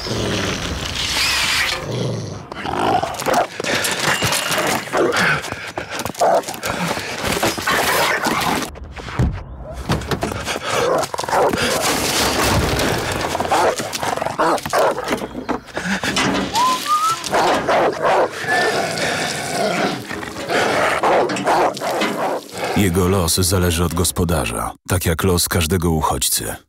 Jego los zależy od gospodarza, tak jak los każdego uchodźcy.